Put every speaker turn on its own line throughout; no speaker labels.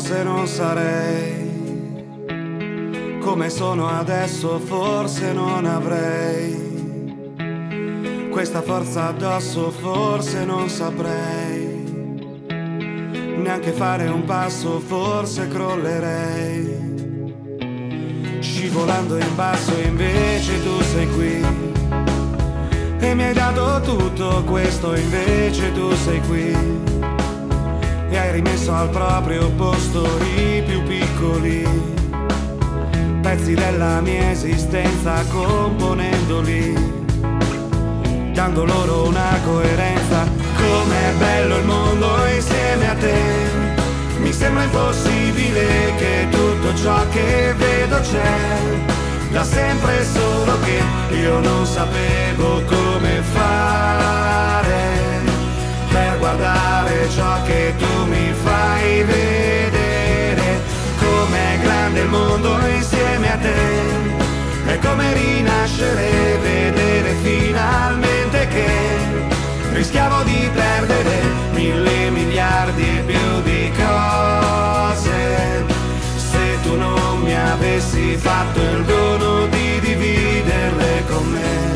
forse non sarei come sono adesso, forse non avrei questa forza addosso, forse non saprei neanche fare un passo, forse crollerei scivolando in basso, invece tu sei qui e mi hai dato tutto questo, invece tu sei qui e hai rimesso al proprio posto i più piccoli pezzi della mia esistenza, componendoli, dando loro una coerenza. Com'è bello il mondo insieme a te, mi sembra impossibile che tutto ciò che vedo c'è da sempre, solo che io non sapevo come fare per guardare ciò che tu mi fai vedere. Com'è grande il mondo insieme a te, è come rinascere, vedere finalmente che rischiavo di perdere 1000 miliardi e più di cose se tu non mi avessi fatto il dono di dividerle con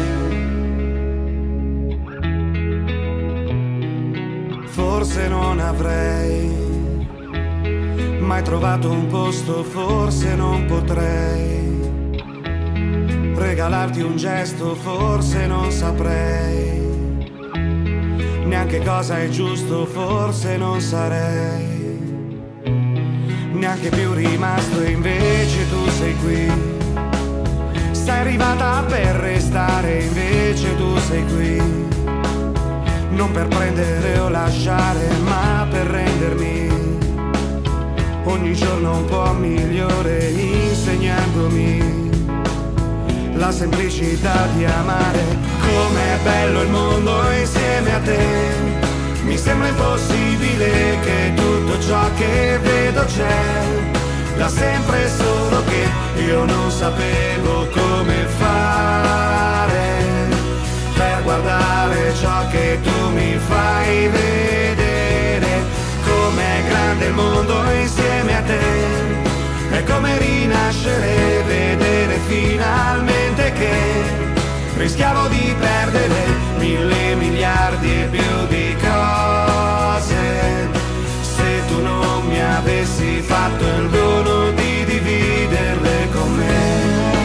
me. Forse non avrei mai trovato un posto, forse non potrei regalarti un gesto, forse non saprei neanche cosa è giusto, forse non sarei neanche più rimasto, e invece tu sei qui, sei arrivata per restare, invece tu sei qui, non per prendere o lasciare, ma per rendermi ogni giorno un po' migliore, insegnandomi la semplicità di amare. Com'è bello il mondo insieme a te, mi sembra impossibile che tutto ciò che vedo c'è da sempre, solo che io non sapevo come fare per guardare ciò che tu mi fai vedere. Com'è grande il mondo insieme a te, è come rinascere, vedere finalmente che rischiavo di perdere 1000 miliardi e più di cose se tu non mi avessi fatto il dono di dividerle con me.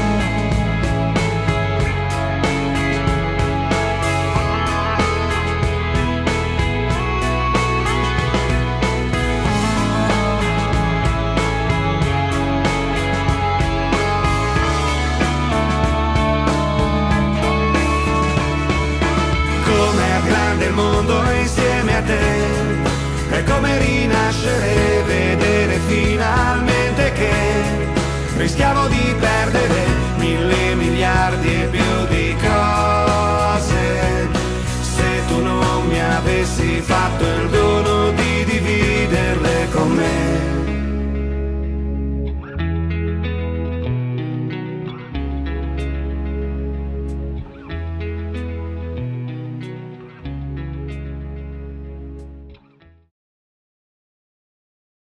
Il mondo insieme a te, è come rinascere, vedere finalmente che rischiavo di